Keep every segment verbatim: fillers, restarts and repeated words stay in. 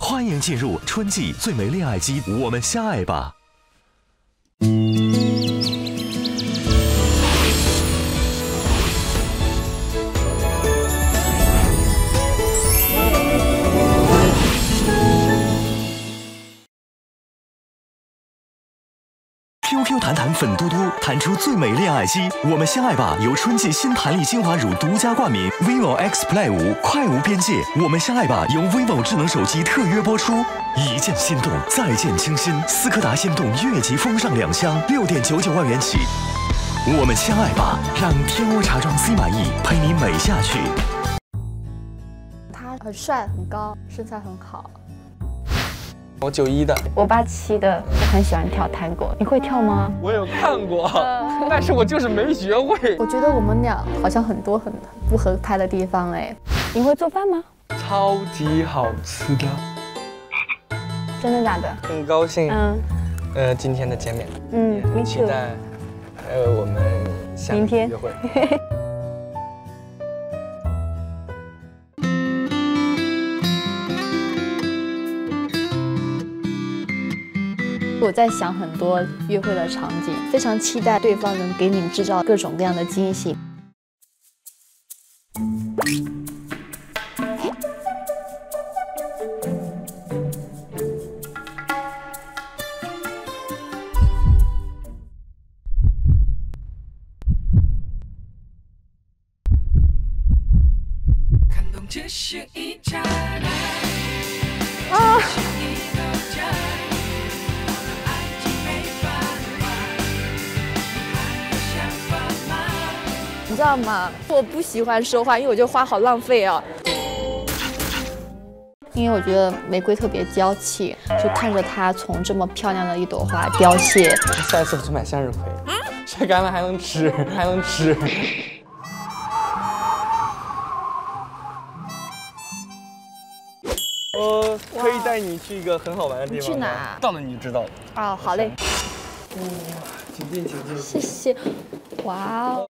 欢迎进入春季最美恋爱季，我们相爱吧。 Q Q 弹弹粉嘟嘟，弹出最美恋爱机，我们相爱吧！由春季新弹力精华乳独家冠名 vivo X Play 五，快无边界。我们相爱吧！由 vivo 智能手机特约播出。一见心动，再见倾心。斯柯达心动越级风尚两厢，六点九九万元起。我们相爱吧！让天窝茶庄 C 满意陪你美下去。 他很帅，很高，身材很好。 我九一的， 我八七的，我很喜欢跳探戈，你会跳吗？ 我有看过，但是我就是没学会。 我觉得我们俩好像很多很不合拍的地方哎。你会做饭吗？ 超级好吃的， 真的假的？ 很高兴，嗯，呃，今天的见面， 嗯， 很期待，呃，我们下明天约会。 我在想很多约会的场景，非常期待对方能给你制造各种各样的惊喜。啊！ 你知道吗？我不喜欢说话，因为我觉得花好浪费啊。因为我觉得玫瑰特别娇气，就看着它从这么漂亮的一朵花凋谢。 下一次我去买向日葵，晒干了还能吃，还能吃。我可以带你去一个很好玩的地方。 去哪？ 到了你就知道了。 哦，好嘞。 哇，请进，请进。 谢谢。哇哦。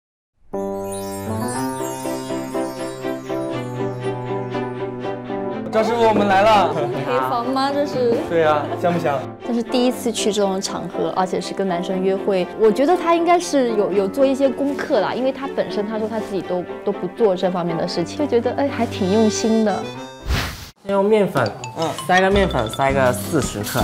赵师傅，我们来了。 黑房吗？这是？ 对呀、啊，香不香？ 这是第一次去这种场合，而且是跟男生约会。我觉得他应该是有有做一些功课啦，因为他本身他说他自己都都不做这方面的事情，就觉得哎还挺用心的。 先用面粉，嗯，塞个面粉，塞个四十克。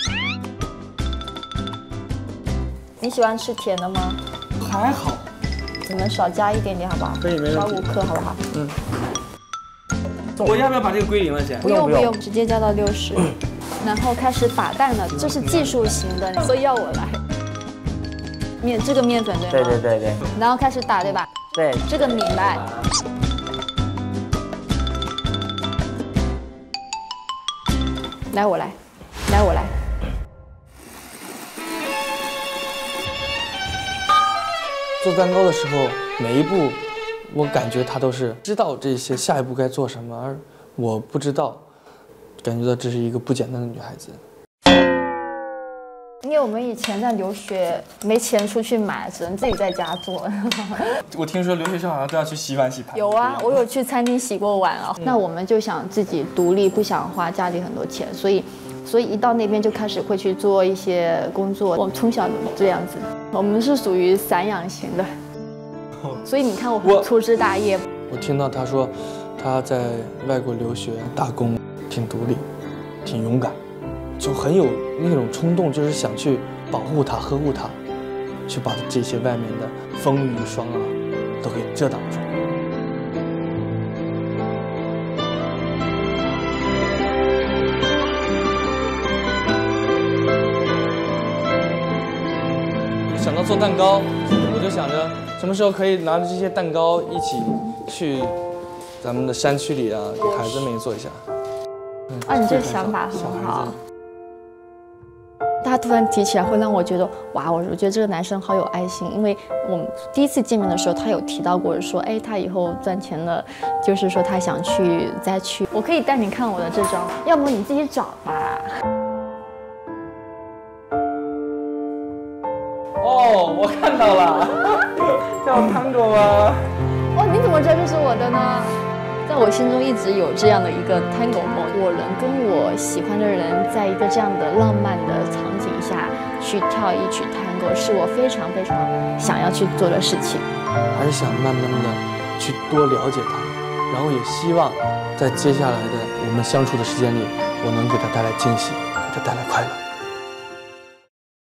你喜欢吃甜的吗？ 还好。 你们少加一点点好不好？ 可以，没问题。 少五克好不好？嗯。 我要不要把这个归零了，姐？ 不用不用，直接加到六十，然后开始打蛋了。这是技术型的，所以要我来。面这个面粉对吗？ 对对对对。 然后开始打对吧？ 对， 这个明白。来我来，来我来。 做蛋糕的时候，每一步。 我感觉她都是知道这些下一步该做什么，而我不知道，感觉到这是一个不简单的女孩子。 因为我们以前在留学，没钱出去买，只能自己在家做。 我听说留学生好像都要去洗碗洗盘。 有啊，我有去餐厅洗过碗啊。嗯、那我们就想自己独立，不想花家里很多钱，所以，所以一到那边就开始会去做一些工作。我们从小这样子，我们是属于散养型的。 所以你看我很粗枝大叶。 我听到他说他在外国留学打工，挺独立，挺勇敢，就很有那种冲动，就是想去保护他、呵护他，去把这些外面的风雨霜啊都给遮挡住。想到做蛋糕，我就想着。 什么时候可以拿着这些蛋糕一起去咱们的山区里啊，给孩子们也做一下？ 嗯、啊，你这个想法很好。他突然提起来，会让我觉得哇，我我觉得这个男生好有爱心。因为我们第一次见面的时候，他有提到过说，哎，他以后赚钱了，就是说他想去再去。我可以带你看我的这张，要么你自己找吧。 哦，我看到了。 叫糖果吗？ 哦，你怎么知道这是我的呢？在我心中一直有这样的一个 tango 梦，我能跟我喜欢的人在一个这样的浪漫的场景下去跳一曲 tango， 是我非常非常想要去做的事情。 还是想慢慢的去多了解他，然后也希望在接下来的我们相处的时间里，我能给他带来惊喜，给他带来快乐。